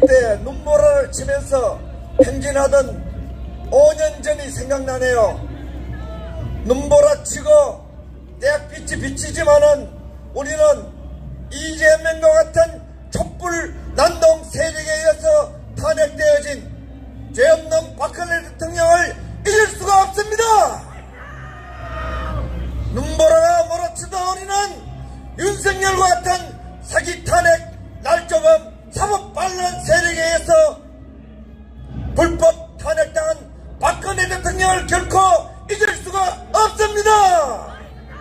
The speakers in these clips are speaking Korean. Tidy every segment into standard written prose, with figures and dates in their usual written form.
때 눈보라를 치면서 행진하던 5년 전이 생각나네요. 눈보라 치고 대학빛이 비치지만은 우리는 이재명과 같은 촛불 난동 세력에 의해서 탄핵되어진 죄 없는 박근혜 대통령을 잊을 수가 없습니다. 눈보라가 몰아치던 우리는 윤석열과 같은 사기 탄핵 날조범 사법 반란 세력에 의해서 불법 탄핵당한 박근혜 대통령을 결코 잊을 수가 없습니다.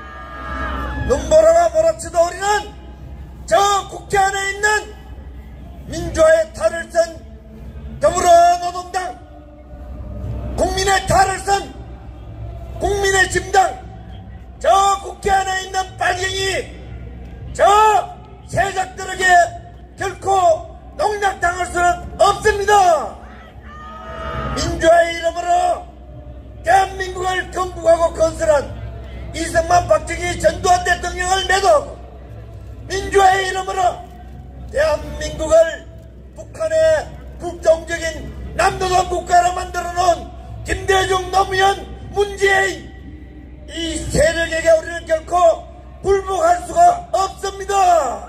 눈보라가 몰아치던 우리는 저 국회 안에 있는 민주화의 탈을 쓴 더불어노동당, 국민의 탈을 쓴 국민의힘당, 저 국회 안에 있는 빨갱이 저 세력들에게 결코 농락당할 수는 없습니다. 민주화의 이름으로 대한민국을 건국하고 건설한 이승만, 박정희, 전두환 대통령을 매도하고 민주화의 이름으로 대한민국을 북한의 국정적인 남도동 국가로 만들어 놓은 김대중, 노무현, 문재인 이 세력에게 우리는 결코 굴복할 수가 없습니다.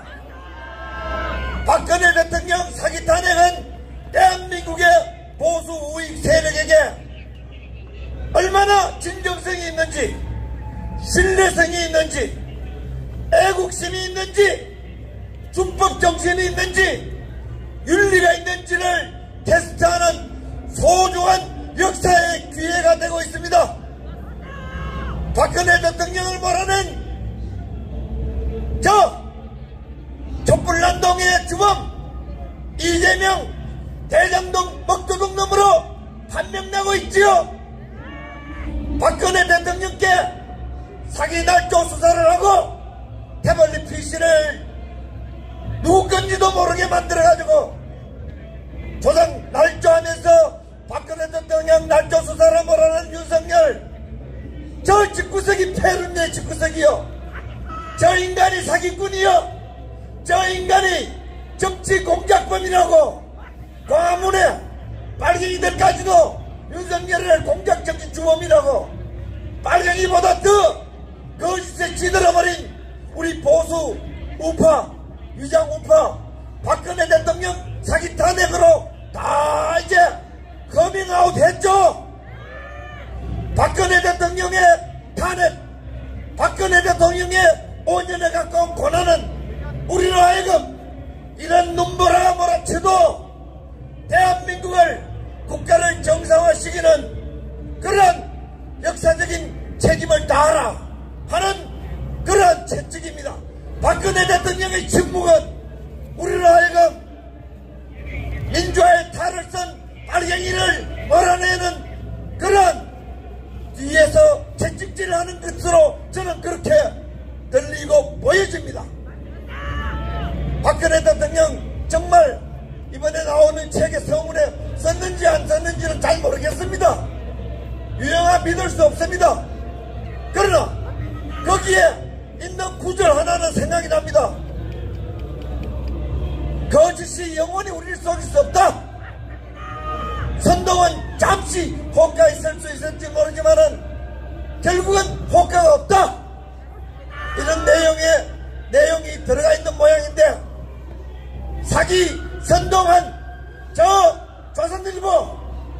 박근혜 대통령 사기 탄핵은 대한민국의 보수 우익 세력에게 얼마나 진정성이 있는지, 신뢰성이 있는지, 애국심이 있는지, 준법정신이 있는지, 윤리가 있는지를 테스트하는 소중한 역사의 기회가 되고 있습니다. 박근혜 대통령을 몰아낸 저 촛불난동의 주범 이재명 대장동 먹도둑 놈으로 판명나고 있지요. 박근혜 대통령께 사기 날조 수사를 하고 태블릿 PC를 누구 건지도 모르게 만들어가지고 조상 날조하면서 박근혜 대통령 날조 수사를 몰아낸 윤석열, 저 집구석이 패륜의 집구석이요, 저 인간이 사기꾼이요, 저 인간이 정치 공작범이라고 광화문에 빨갱이들까지도 윤석열을 공작적인 주범이라고 빨갱이보다 더 거짓에 찌들어버린 우리 보수 우파, 위장 우파 박근혜 대통령 사기 탄핵으로 다 이제 커밍아웃 했죠. 박근혜 대통령의 탄핵, 박근혜 대통령의 5년에 가까운 고난은 우리로 하여금 이런 눈보라가 몰아쳐도 대한민국을 국가를 정상화시키는 그런 역사적인 책임을 다하라 하는 그런 채찍입니다. 박근혜 대통령의 침묵은 우리로 하여금 민주화의 탈을 쓴 빨갱이를 몰아내는 그런 뒤에서 채찍질을 하는 것으로 저는 그렇게 들리고 보여집니다. 박근혜 대통령 정말 이번에 나오는 책의 서문에 썼는지 안 썼는지는 잘 모르겠습니다. 유영아 믿을 수 없습니다. 그러나 거기에 있는 구절 하나는 생각이 납니다. 거짓이 영원히 우리를 속일 수 없다. 선동은 잠시 호가 있을 수 있을지 모르지만은 결국은 호가가 없다. 이런 내용이 들어가 있는 모양인데, 사기 선동한 저 조선일보,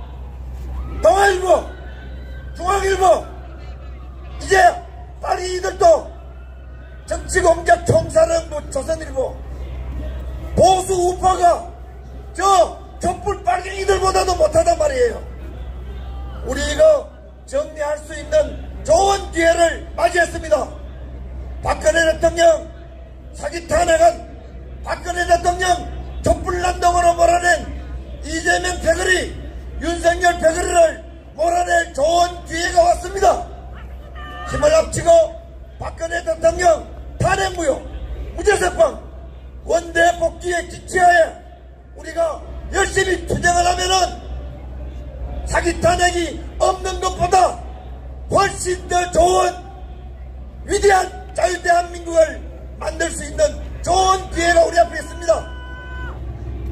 동아일보, 중앙일보, 이제 빨리 이들도 정치공작 총사령부 조선일보, 보수 우파가 저 촛불 빨갱이들보다도 못하단 말이에요. 우리 이거 정리할 수 있는 좋은 기회를 맞이했습니다. 박근혜 대통령 사기 탄핵은 박근혜 대통령 촛불난동으로 몰아낸 이재명 패거리, 윤석열 패거리를 몰아낼 좋은 기회가 왔습니다. 힘을 합치고 박근혜 대통령 탄핵무효, 무죄釋放, 원대 복귀의 기치하에 우리가 열심히 투쟁을 하면은 사기 탄핵이 없는 것보다 훨씬 더 좋은 위대한 자유대한민국을 만들 수 있는 좋은 기회가 우리 앞에 있습니다.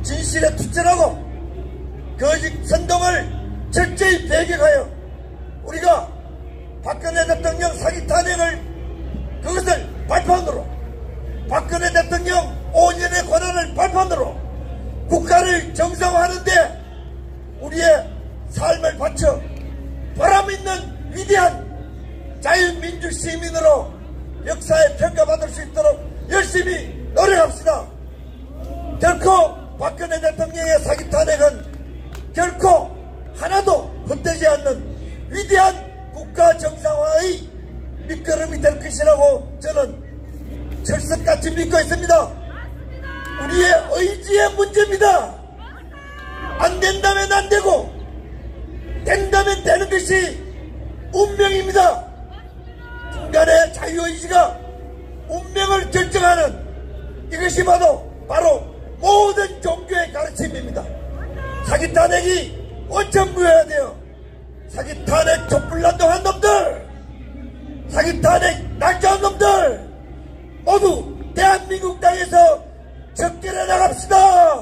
진실에 투철하고 거짓 선동을 철저히 배격하여 우리가 박근혜 대통령 사기 탄핵을 그것을 발판으로 박근혜 대통령 5년의 권한을 발판으로 국가를 정상화하는데 우리의 삶을 바쳐 보람있는 위대한 자유민주 시민으로 역사에 평가받을 수 있도록 열심히 노력합시다. 결코 박근혜 대통령의 사기 탄핵은 결코 하나도 헛되지 않는 위대한 국가 정상화의 밑거름이 될 것이라고 저는 철석같이 믿고 있습니다. 우리의 의지의 문제입니다. 안 된다면 안 되고 된다면 되는 것이 운명입니다. 인간의 자유의지가 운명을 결정하는 이것이 바로 모든 종교의 가르침입니다. 사기 탄핵이 원천무효해야 돼요. 사기 탄핵 촛불난동한 놈들, 사기 탄핵 날짜한 놈들 모두 대한민국 땅에서 적결해 나갑시다.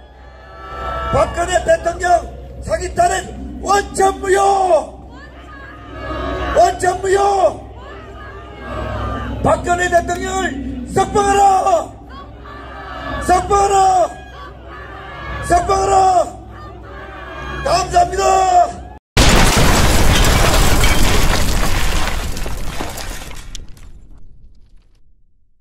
박근혜 대통령 사기 탄핵 원천무효! 원천무효! 박근혜 대통령을 석방하라! 석방하라!